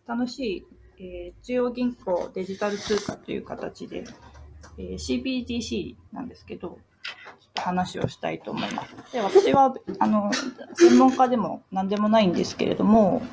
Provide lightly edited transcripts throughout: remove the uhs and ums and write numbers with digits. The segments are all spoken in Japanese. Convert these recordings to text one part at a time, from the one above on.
楽しい、中央銀行デジタル通貨という形で、CBDC なんですけど、話をしたいと思います。で、私は専門家でも何でもないんですけれども、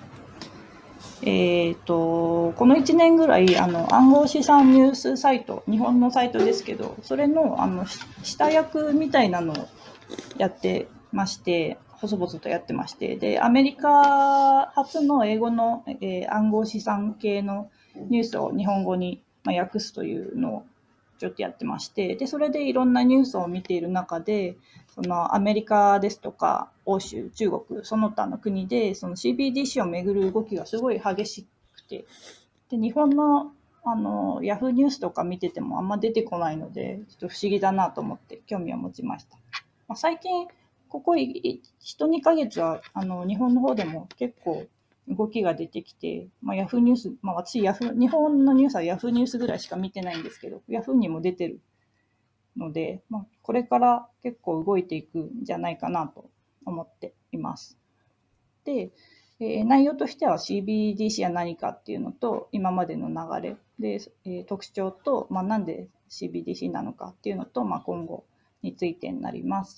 この1年ぐらい暗号資産ニュースサイト、日本のサイトですけど、それの下訳みたいなのをやってまして、細々とやってまして、でアメリカ初の英語の、暗号資産系のニュースを日本語に、訳すというのをちょっとやってまして、でそれでいろんなニュースを見ている中で、そのアメリカですとか欧州、中国、その他の国でその CBDC をめぐる動きがすごい激しくて、で日本のヤフーニュースとか見ててもあんま出てこないので、ちょっと不思議だなと思って興味を持ちました。最近ここ1、2ヶ月は日本の方でも結構動きが出てきて、ヤフーニュース、私日本のニュースはヤフーニュースぐらいしか見てないんですけど、ヤフーにも出てるので、これから結構動いていくんじゃないかなと思っています。で、内容としては CBDC は何かっていうのと、今までの流れで、特徴と、なんで CBDC なのかっていうのと、今後についてになります。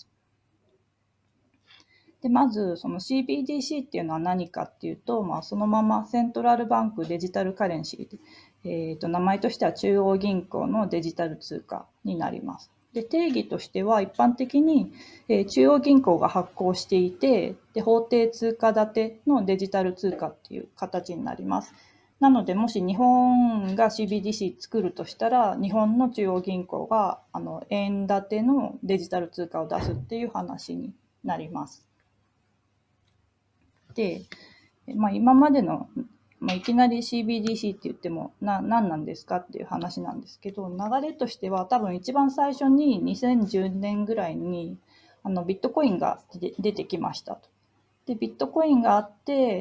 でまず、その CBDC っていうのは何かっていうと、そのままセントラルバンクデジタルカレンシーで、名前としては中央銀行のデジタル通貨になります。で定義としては、一般的に、中央銀行が発行していて、で法定通貨建てのデジタル通貨っていう形になります。なので、もし日本が CBDC 作るとしたら、日本の中央銀行が円建てのデジタル通貨を出すっていう話になります。で、今までの、いきなり CBDC って言っても何なんですかっていう話なんですけど、流れとしては多分一番最初に2010年ぐらいにビットコインが出てきましたと。で、ビットコインがあって、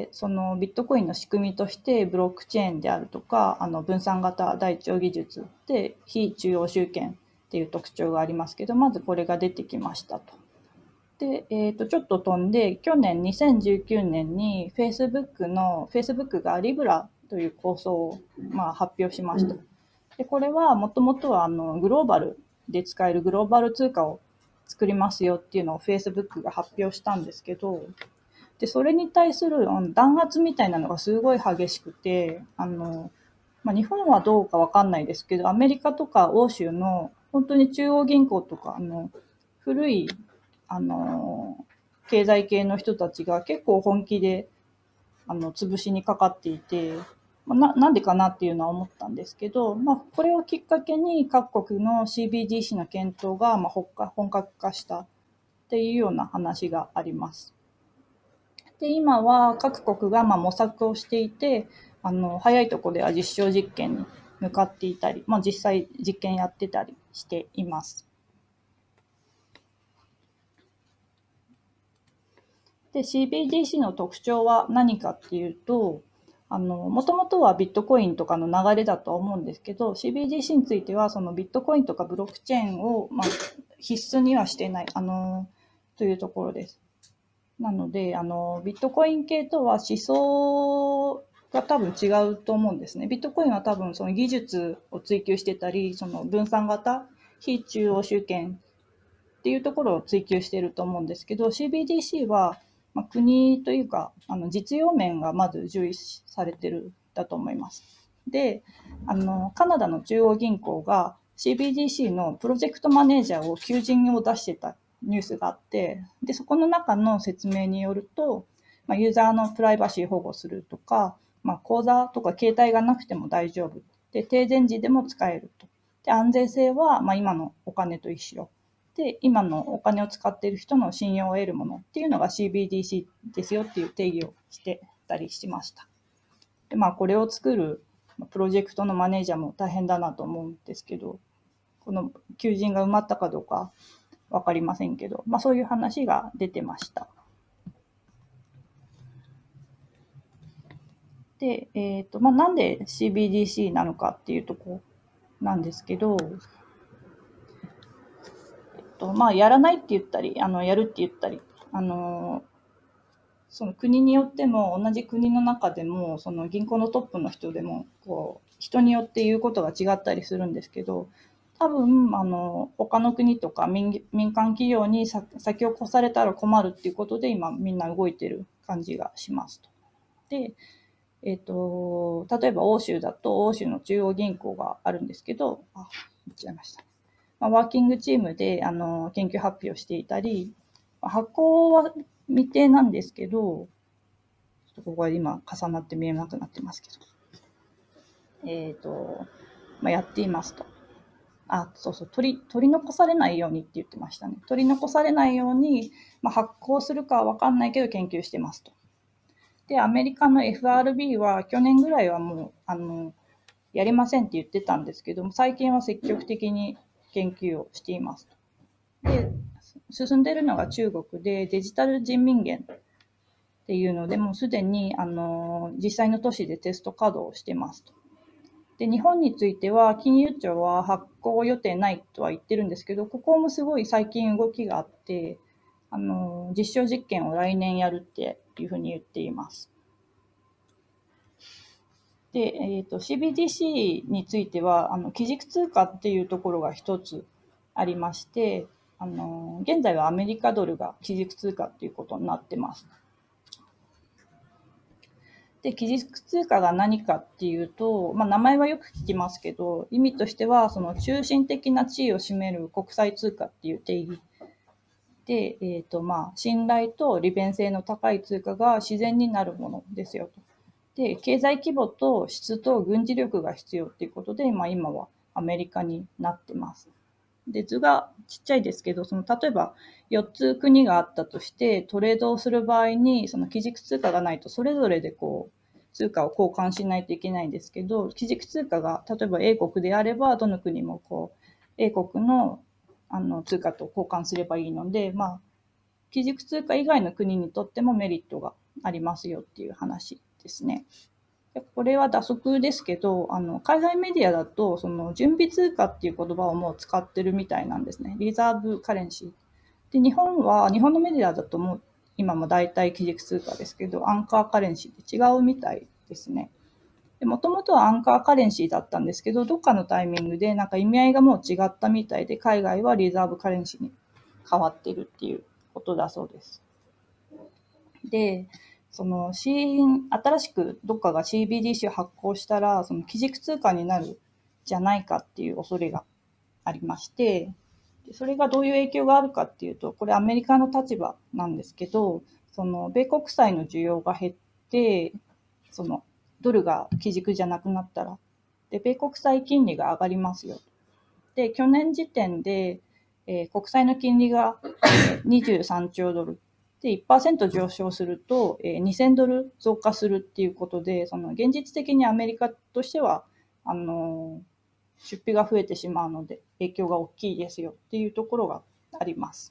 そのビットコインの仕組みとしてブロックチェーンであるとか、分散型台帳技術で非中央集権っていう特徴がありますけど、まずこれが出てきましたと。で、ちょっと飛んで、去年2019年に Facebook がリブラという構想を、発表しました。で、これはもともとはグローバルで使えるグローバル通貨を作りますよっていうのを Facebook が発表したんですけど、で、それに対する弾圧みたいなのがすごい激しくて、日本はどうかわかんないですけど、アメリカとか欧州の本当に中央銀行とか、古いあの、経済系の人たちが結構本気で、潰しにかかっていて、なんでかなっていうのは思ったんですけど、これをきっかけに各国の CBDC の検討が、本格化したっていうような話があります。で、今は各国が模索をしていて、早いところでは実証実験に向かっていたり、実際実験やってたりしています。で、CBDC の特徴は何かっていうと、もともとはビットコインとかの流れだとは思うんですけど、CBDC については、そのビットコインとかブロックチェーンを、必須にはしていない、というところです。なので、ビットコイン系とは思想が多分違うと思うんですね。ビットコインは多分その技術を追求してたり、その分散型、非中央集権っていうところを追求していると思うんですけど、CBDC は、国というか実用面がまず重視されてるだと思います。で、カナダの中央銀行が CBDC のプロジェクトマネージャーを求人を出してたニュースがあって、でそこの中の説明によると、ユーザーのプライバシー保護するとか、口座とか携帯がなくても大丈夫で、停電時でも使えると。で、安全性は今のお金と一緒で、今のお金を使っている人の信用を得るものっていうのが CBDC ですよっていう定義をしてたりしました。で、これを作るプロジェクトのマネージャーも大変だなと思うんですけど、この求人が埋まったかどうかわかりませんけど、そういう話が出てました。で、なんで CBDC なのかっていうとこなんですけど、やらないって言ったり、やるって言ったり、 その国によっても、同じ国の中でも、その銀行のトップの人でも、人によって言うことが違ったりするんですけど、多分、他の国とか民間企業に先を越されたら困るっていうことで、今みんな動いてる感じがしますと。で、例えば欧州だと、欧州の中央銀行があるんですけど、言っちゃいました。ワーキングチームで研究発表していたり、発行は未定なんですけど、ここが今重なって見えなくなってますけど、やっていますと。そうそう、取り残されないようにって言ってましたね。取り残されないように、発行するかはわかんないけど研究してますと。で、アメリカの FRB は去年ぐらいはもう、やりませんって言ってたんですけども、最近は積極的に研究をしていますと。で、進んでいるのが中国でデジタル人民元っていうので、もうすでに実際の都市でテスト稼働をしてますと。で、日本については金融庁は発行予定ないとは言ってるんですけど、ここもすごい最近動きがあって、実証実験を来年やるっていうふうに言っています。で、CBDC については、基軸通貨っていうところが一つありまして、現在はアメリカドルが基軸通貨っていうことになってます。で、基軸通貨が何かっていうと、名前はよく聞きますけど、意味としては、その中心的な地位を占める国際通貨っていう定義で、信頼と利便性の高い通貨が自然になるものですよと。で、経済規模と質と軍事力が必要っていうことで、今はアメリカになってます。で、図がちっちゃいですけど、例えば4つ国があったとして、トレードをする場合に、その基軸通貨がないと、それぞれで通貨を交換しないといけないんですけど、基軸通貨が、例えば英国であれば、どの国も英国の通貨と交換すればいいので、基軸通貨以外の国にとってもメリットがありますよっていう話ですね。これは打足ですけど、海外メディアだと、その準備通貨っていう言葉をもう使ってるみたいなんですね。リザーブカレンシー。で、日本のメディアだともう今も大体基軸通貨ですけど、アンカーカレンシーって違うみたいですね。もともとはアンカーカレンシーだったんですけど、どっかのタイミングでなんか意味合いがもう違ったみたいで、海外はリザーブカレンシーに変わってるっていうことだそうです。で、新しくどっかが CBDC を発行したら、その基軸通貨になるじゃないかっていう恐れがありまして、それがどういう影響があるかっていうと、これアメリカの立場なんですけど、米国債の需要が減って、ドルが基軸じゃなくなったら、で、米国債金利が上がりますよ。で、去年時点で、国債の金利が23兆ドル。で、1% 上昇すると、2000ドル増加するっていうことで、現実的にアメリカとしては、出費が増えてしまうので、影響が大きいですよっていうところがあります。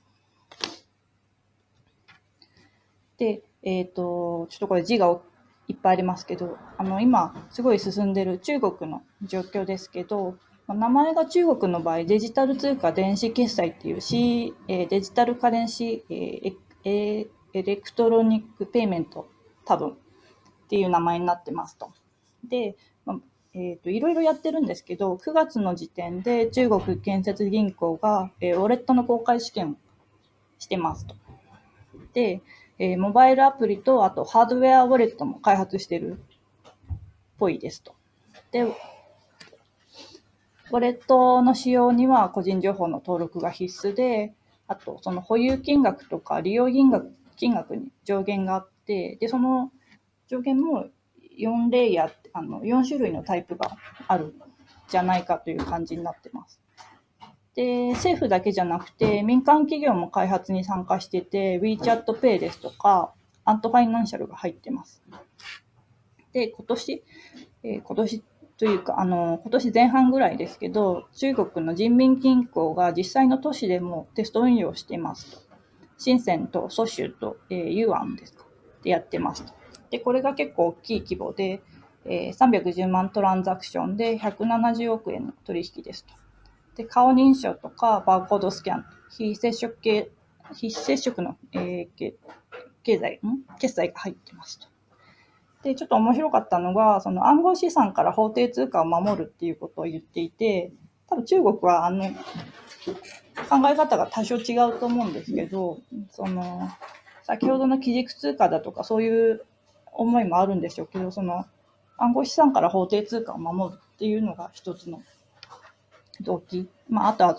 で、ちょっとこれ字がいっぱいありますけど、今すごい進んでる中国の状況ですけど、名前が中国の場合、デジタル通貨電子決済っていう、デジタルカレンシー、エレクトロニックペイメント、多分っていう名前になってますと。で、いろいろやってるんですけど、9月の時点で中国建設銀行が、ウォレットの公開試験をしてますと。で、モバイルアプリと、あとハードウェアウォレットも開発してるっぽいですと。で、ウォレットの使用には個人情報の登録が必須で、あとその保有金額とか利用金額に上限があって、で、その上限も4レイヤー、4種類のタイプがあるじゃないかという感じになってます。で、政府だけじゃなくて、民間企業も開発に参加してて、WeChat Pay ですとか、アントファイナンシャルが入ってます。で、今年というか、今年前半ぐらいですけど、中国の人民銀行が実際の都市でもテスト運用していますと。深センと蘇州と、ユアンですか。でやってますと。で、これが結構大きい規模で、310万トランザクションで170億円の取引ですと。で、顔認証とかバーコードスキャン、非接触の、 決済が入ってますと。で、ちょっと面白かったのが、その暗号資産から法定通貨を守るっていうことを言っていて、多分中国は考え方が多少違うと思うんですけど、先ほどの基軸通貨だとかそういう思いもあるんでしょうけど、暗号資産から法定通貨を守るっていうのが一つの動機。あとは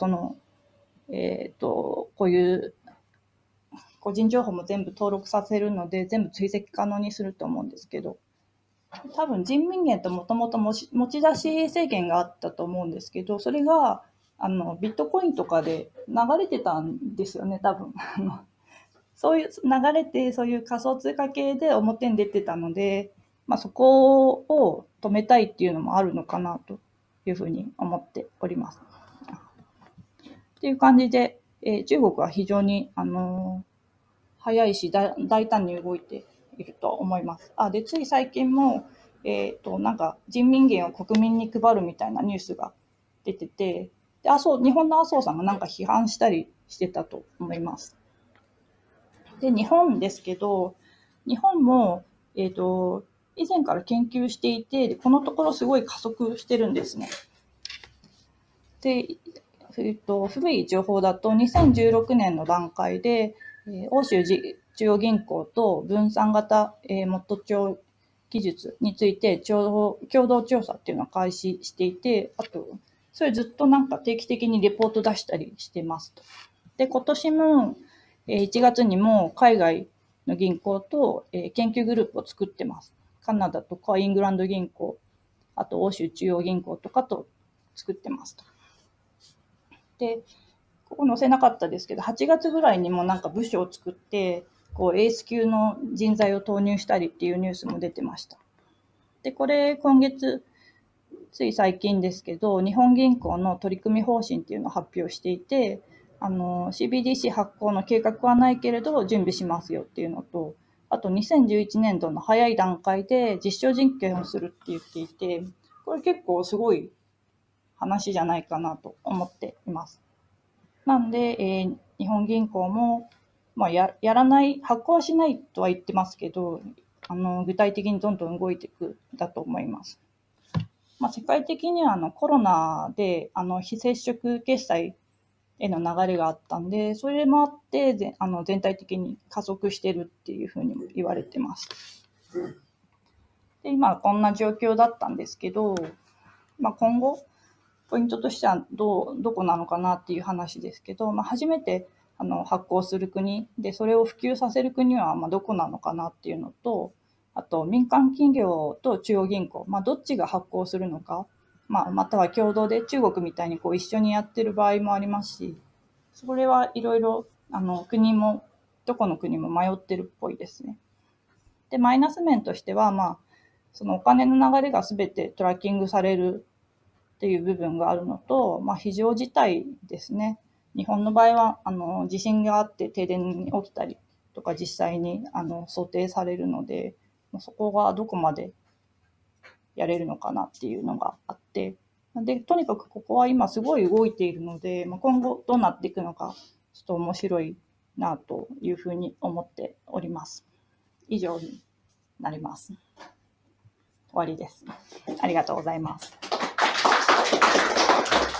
こういう個人情報も全部登録させるので、全部追跡可能にすると思うんですけど、多分人民元ともともと持ち出し制限があったと思うんですけど、それがビットコインとかで流れてたんですよね、多分。そういう流れて、そういう仮想通貨系で表に出てたので、そこを止めたいっていうのもあるのかなというふうに思っております。っていう感じで、中国は非常に、早いし大胆に動いていると思います。で、つい最近も、なんか人民元を国民に配るみたいなニュースが出てて、で日本の麻生さんがなんか批判したりしてたと思います。で、日本ですけど、日本も、以前から研究していて、このところすごい加速してるんですね。で、古い情報だと2016年の段階で、欧州中央銀行と分散型、モット帳技術について共同調査っていうのを開始していて、あと、それずっとなんか定期的にレポート出したりしてますと。で、今年も1月にも海外の銀行と研究グループを作ってます。カナダとかイングランド銀行、あと欧州中央銀行とかと作ってますと。で、ここ載せなかったですけど、8月ぐらいにもなんか部署を作って、こうエース級の人材を投入したりっていうニュースも出てました。で、これ今月、つい最近ですけど、日本銀行の取り組み方針っていうのを発表していて、CBDC 発行の計画はないけれど準備しますよっていうのと、あと2011年度の早い段階で実証実験をするって言っていて、これ結構すごい話じゃないかなと思っています。なんで、日本銀行も、やらない、発行はしないとは言ってますけど、具体的にどんどん動いていくだと思います。世界的にはコロナで非接触決済への流れがあったんで、それもあって全体的に加速してるっていうふうにも言われてます。で、今こんな状況だったんですけど、今後ポイントとしてはどこなのかなっていう話ですけど、初めて発行する国で、それを普及させる国はどこなのかなっていうのと、あと民間企業と中央銀行、どっちが発行するのか、または共同で中国みたいにこう一緒にやってる場合もありますし、それはいろいろ国もどこの国も迷ってるっぽいですね。で、マイナス面としては、そのお金の流れがすべてトラッキングされるっていう部分があるのと、非常事態ですね。日本の場合は地震があって停電に起きたりとか実際に想定されるので、そこがどこまでやれるのかなっていうのがあって、でとにかくここは今すごい動いているので、今後どうなっていくのかちょっと面白いなというふうに思っております。以上になります。終わりです。ありがとうございます。